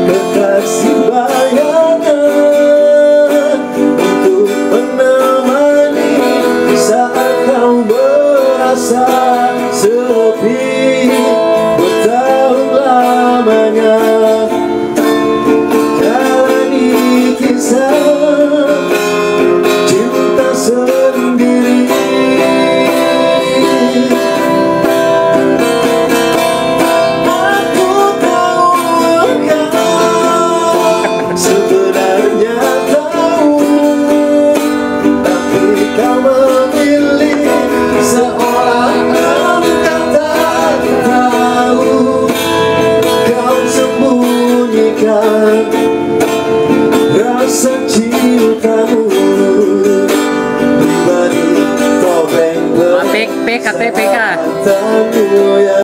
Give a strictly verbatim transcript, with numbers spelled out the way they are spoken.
Kekasih bayangan untuk menemani saat kau merasa sepi bertahun lamanya. Jalani kisah cinta sendiri. Aku tahu engkau sebenarnya tahu, tapi kau memilih seorang engkau tak tahu. Kau sembunyikan rasa cintamu di balik topeng P K T P K. gelap.